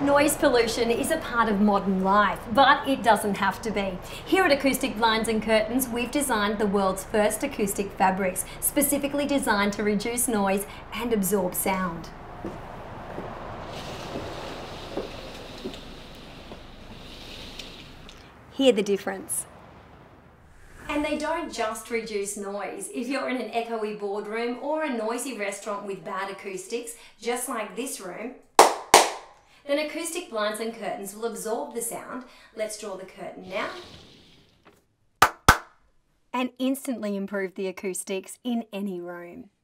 Noise pollution is a part of modern life, but it doesn't have to be. Here at Acoustic Blinds and Curtains, we've designed the world's first acoustic fabrics, specifically designed to reduce noise and absorb sound. Hear the difference. And they don't just reduce noise. If you're in an echoey boardroom or a noisy restaurant with bad acoustics, just like this room, then Acoustic Blinds and Curtains will absorb the sound. Let's draw the curtain now. And instantly improve the acoustics in any room.